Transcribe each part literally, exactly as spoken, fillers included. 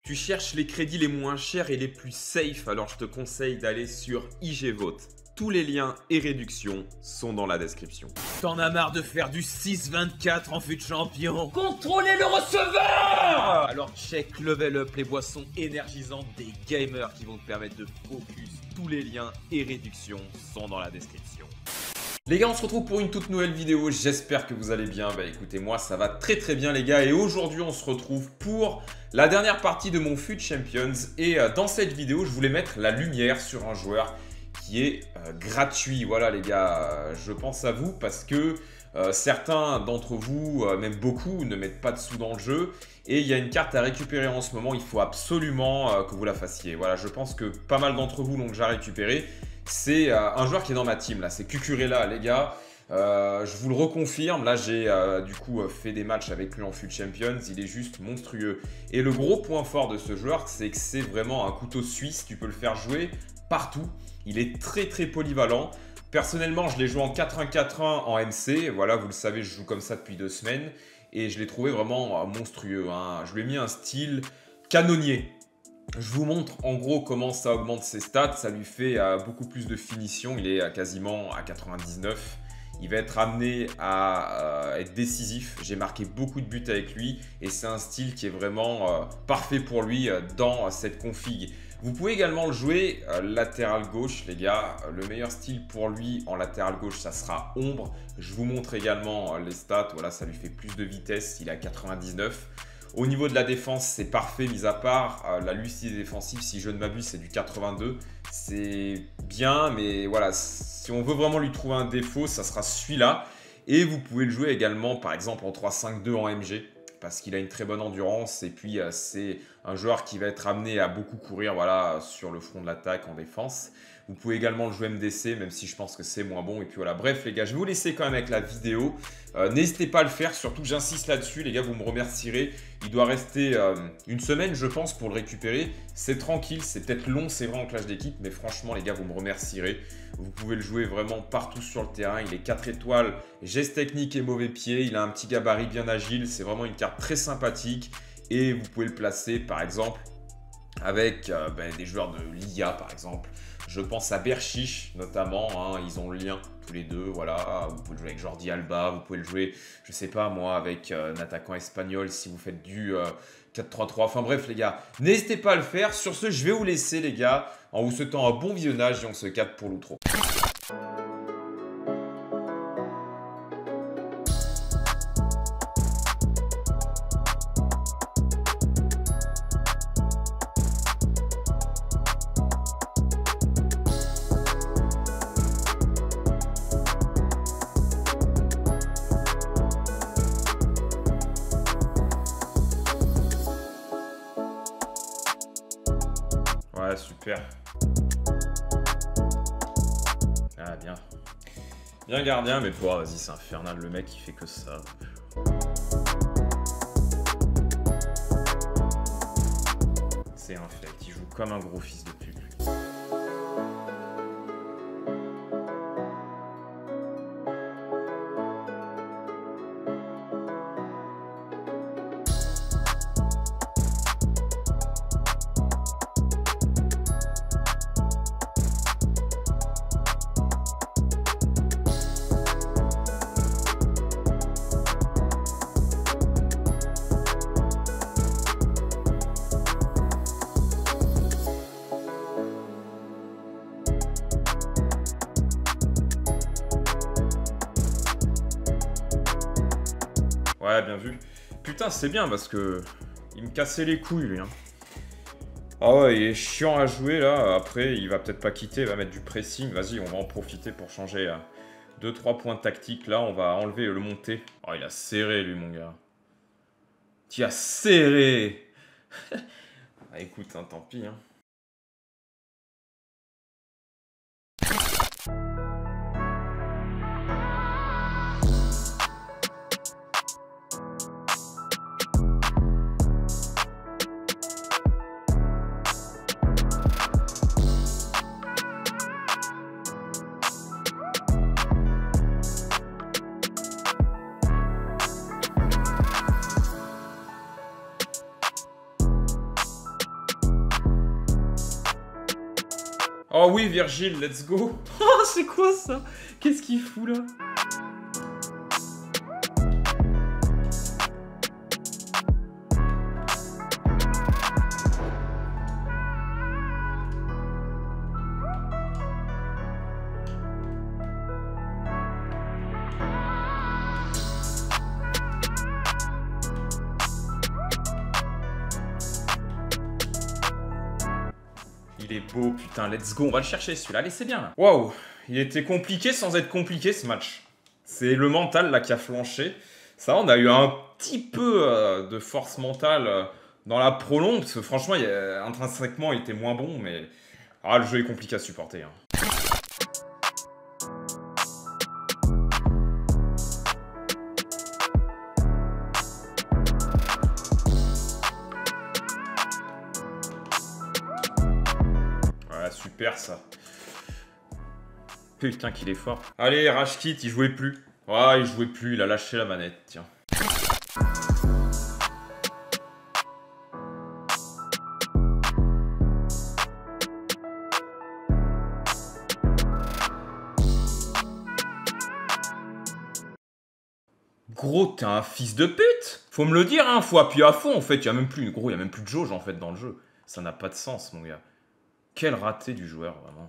Tu cherches les crédits les moins chers et les plus safe, alors je te conseille d'aller sur I G Vote. Tous les liens et réductions sont dans la description. T'en as marre de faire du six vingt-quatre en fut de champion? Contrôlez le receveur! Alors check Level Up, les boissons énergisantes des gamers qui vont te permettre de focus. Tous les liens et réductions sont dans la description. Les gars, on se retrouve pour une toute nouvelle vidéo, j'espère que vous allez bien. Bah écoutez, moi ça va très très bien les gars, et aujourd'hui on se retrouve pour la dernière partie de mon F U T Champions. Et euh, dans cette vidéo, je voulais mettre la lumière sur un joueur qui est euh, gratuit. Voilà les gars, euh, je pense à vous parce que euh, certains d'entre vous, euh, même beaucoup, ne mettent pas de sous dans le jeu. Et il y a une carte à récupérer en ce moment, il faut absolument euh, que vous la fassiez. Voilà, je pense que pas mal d'entre vous l'ont déjà récupéré. C'est euh, un joueur qui est dans ma team là, c'est Cucurella les gars. Euh, je vous le reconfirme, là j'ai euh, du coup euh, fait des matchs avec lui en F U T Champions, il est juste monstrueux. Et le gros point fort de ce joueur, c'est que c'est vraiment un couteau suisse, tu peux le faire jouer partout. Il est très très polyvalent. Personnellement, je l'ai joué en quatre un quatre un en M C, voilà, vous le savez, je joue comme ça depuis deux semaines. Et je l'ai trouvé vraiment euh, monstrueux, hein. Je lui ai mis un style canonnier. Je vous montre en gros comment ça augmente ses stats, ça lui fait euh, beaucoup plus de finition, il est à quasiment à quatre-vingt-dix-neuf. Il va être amené à euh, être décisif, j'ai marqué beaucoup de buts avec lui et c'est un style qui est vraiment euh, parfait pour lui euh, dans euh, cette config. Vous pouvez également le jouer euh, latéral gauche les gars, le meilleur style pour lui en latéral gauche ça sera ombre. Je vous montre également euh, les stats, voilà ça lui fait plus de vitesse, il est à quatre-vingt-dix-neuf. Au niveau de la défense, c'est parfait, mis à part euh, la lucidité défensive, si je ne m'abuse, c'est du quatre-vingt-deux. C'est bien, mais voilà, si on veut vraiment lui trouver un défaut, ça sera celui-là. Et vous pouvez le jouer également, par exemple, en trois cinq deux en M G, parce qu'il a une très bonne endurance. Et puis, euh, c'est un joueur qui va être amené à beaucoup courir voilà, sur le front de l'attaque en défense. Vous pouvez également le jouer M D C, même si je pense que c'est moins bon. Et puis voilà, bref les gars, je vais vous laisser quand même avec la vidéo. Euh, N'hésitez pas à le faire, surtout que j'insiste là-dessus. Les gars, vous me remercierez. Il doit rester euh, une semaine, je pense, pour le récupérer. C'est tranquille, c'est peut-être long, c'est vrai en clash d'équipe. Mais franchement, les gars, vous me remercierez. Vous pouvez le jouer vraiment partout sur le terrain. Il est quatre étoiles, geste technique et mauvais pied. Il a un petit gabarit bien agile. C'est vraiment une carte très sympathique. Et vous pouvez le placer, par exemple, avec euh, ben, des joueurs de l'I A, par exemple. Je pense à Berchiche notamment, hein, ils ont le lien tous les deux, voilà. Vous pouvez le jouer avec Jordi Alba, vous pouvez le jouer, je sais pas moi, avec euh, un attaquant espagnol si vous faites du euh, quatre trois trois. Enfin bref les gars, n'hésitez pas à le faire. Sur ce, je vais vous laisser les gars, en vous souhaitant un bon visionnage et on se capte pour l'outro. Ouais, super. Ah, bien. Bien gardien, mais toi, vas-y, c'est infernal. Le mec, il fait que ça. C'est un fait. Il joue comme un gros fils de pute. Ouais, bien vu. Putain, c'est bien parce que il me cassait les couilles, lui. Hein. Ah ouais, il est chiant à jouer, là. Après, il va peut-être pas quitter, il va mettre du pressing. Vas-y, on va en profiter pour changer deux trois points tactiques. Là, on va enlever le monté. Oh, il a serré, lui, mon gars. Tu as serré. Ah, écoute, hein, tant pis, hein. Oh oui, Virgile, let's go. Oh, c'est quoi ça? Qu'est-ce qu'il fout là? Il est beau, putain, let's go, on va le chercher celui-là, allez, c'est bien là. Waouh, il était compliqué sans être compliqué ce match. C'est le mental là qui a flanché. Ça, on a eu un petit peu euh, de force mentale euh, dans la prolongue, parce que franchement, il, euh, intrinsèquement, il était moins bon, mais ah, le jeu est compliqué à supporter. Hein. Super ça. Putain qu'il est fort. Allez, Rashkit, il jouait plus. Ouais, il jouait plus, il a lâché la manette, tiens. Gros, t'es un fils de pute. Faut me le dire, hein, faut appuyer à fond en fait. Il y a même plus, gros, il y a même plus de jauge en fait dans le jeu. Ça n'a pas de sens, mon gars. Quel raté du joueur, vraiment.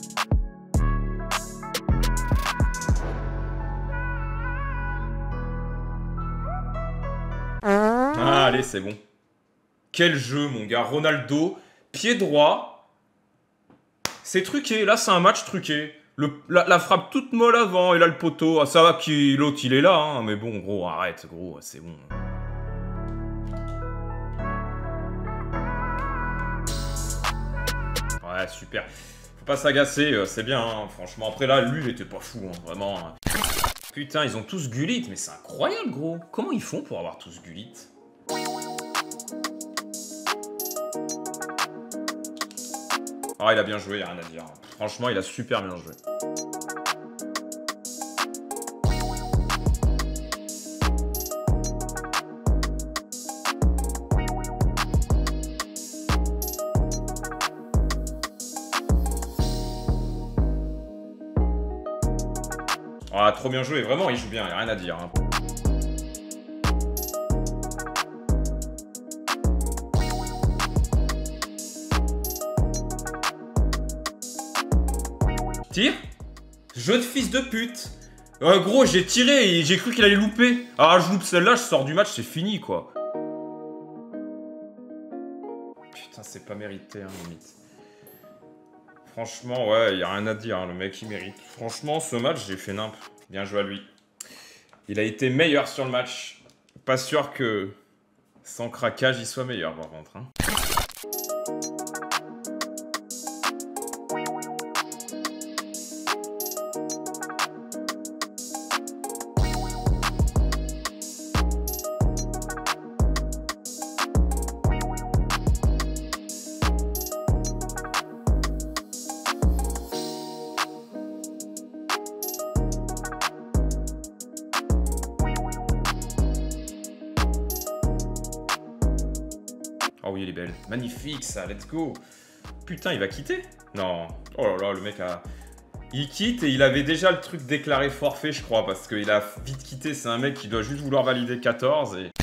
Ah, allez, c'est bon. Quel jeu, mon gars. Ronaldo, pied droit. C'est truqué. Là, c'est un match truqué. Le, la, la frappe toute molle avant. Et là, le poteau. Ah, ça va que l'autre, il est là. Hein, mais bon, gros, arrête, gros. C'est bon. Ouais, super. Faut pas s'agacer, c'est bien, hein, franchement. Après là, lui, il était pas fou, hein, vraiment. Hein. Putain, ils ont tous Gullit, mais c'est incroyable, gros. Comment ils font pour avoir tous Gullit? Ah, il a bien joué, y a rien à dire. Franchement, il a super bien joué. Ah, trop bien joué, vraiment, il joue bien, y a rien à dire. Hein. Tire. Jeu de fils de pute. Euh, gros, j'ai tiré et j'ai cru qu'il allait louper. Ah, je loupe celle-là, je sors du match, c'est fini, quoi. Putain, c'est pas mérité, hein, limite. Franchement, ouais, y a rien à dire, hein, le mec il mérite. Franchement, ce match, j'ai fait nimp. Bien joué à lui. Il a été meilleur sur le match. Pas sûr que sans craquage, il soit meilleur, par contre. Hein. Oh oui, elle est belle. Magnifique, ça, let's go. Putain, il va quitter? Non. Oh là là, le mec a... Il quitte et il avait déjà le truc déclaré forfait, je crois, parce qu'il a vite quitté. C'est un mec qui doit juste vouloir valider quatorze et...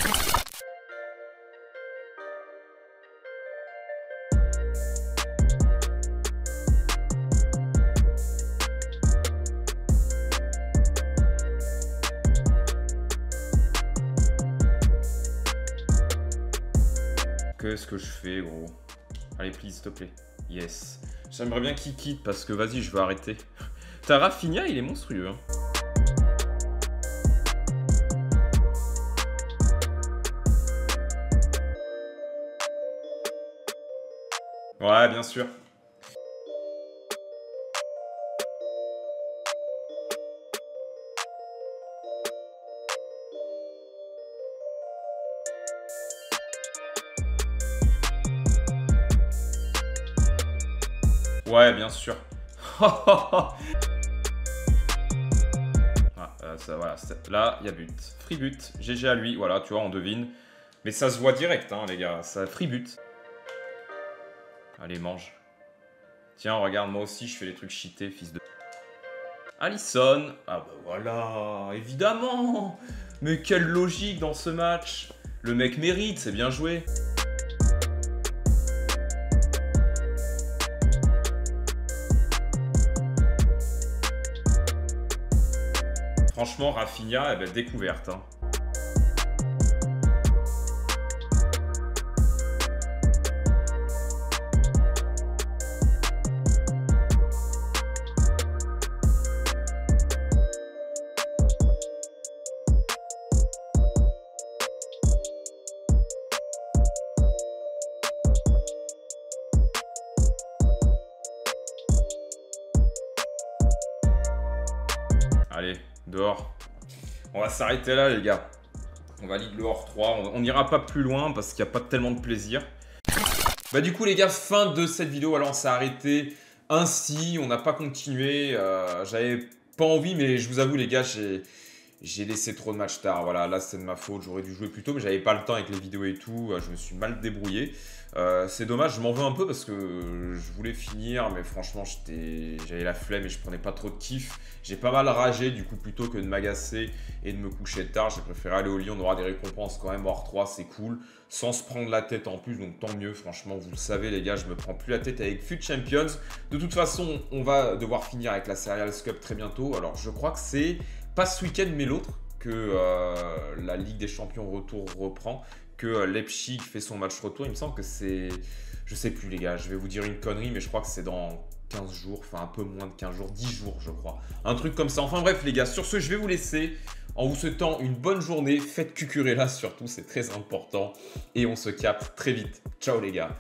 Qu'est-ce que je fais, gros? Allez, please, s'il te plaît. Yes. J'aimerais bien qu'il quitte parce que, vas-y, je veux arrêter. T'as Rafinha, il est monstrueux. Hein. Ouais, bien sûr. Ouais, bien sûr. ah, euh, ça, voilà, là, il y a but. Free but. G G à lui. Voilà, tu vois, on devine. Mais ça se voit direct, hein, les gars. Ça free but. Allez, mange. Tiens, regarde, moi aussi, je fais les trucs cheatés, fils de... Alisson. Ah bah voilà, évidemment. Mais quelle logique dans ce match. Le mec mérite, c'est bien joué. Franchement, Rafinha, eh ben, découverte. Hein. Allez, dehors. On va s'arrêter là, les gars. On valide le hors trois. On n'ira pas plus loin parce qu'il n'y a pas tellement de plaisir. Bah du coup, les gars, fin de cette vidéo. Alors, on s'est arrêté ainsi. On n'a pas continué. Euh, J'avais pas envie, mais je vous avoue, les gars, j'ai... J'ai laissé trop de matchs tard, voilà, là c'est de ma faute, j'aurais dû jouer plus tôt, mais j'avais pas le temps avec les vidéos et tout, je me suis mal débrouillé. Euh, c'est dommage, je m'en veux un peu parce que je voulais finir, mais franchement j'avais la flemme et je prenais pas trop de kiff. J'ai pas mal ragé, du coup plutôt que de m'agacer et de me coucher tard, j'ai préféré aller au lit, on aura des récompenses quand même, hors trois c'est cool, sans se prendre la tête en plus, donc tant mieux, franchement vous le savez les gars, je me prends plus la tête avec FUT Champions. De toute façon, on va devoir finir avec la Cereals Cup très bientôt, alors je crois que c'est... pas ce week-end mais l'autre que euh, la Ligue des Champions retour reprend, que euh, Leipzig fait son match retour. Il me semble que c'est, je sais plus les gars, je vais vous dire une connerie, mais je crois que c'est dans quinze jours, enfin un peu moins de quinze jours, dix jours je crois, un truc comme ça. Enfin bref les gars, sur ce je vais vous laisser en vous souhaitant une bonne journée, faites cucurella surtout, c'est très important, et on se capte très vite. Ciao les gars.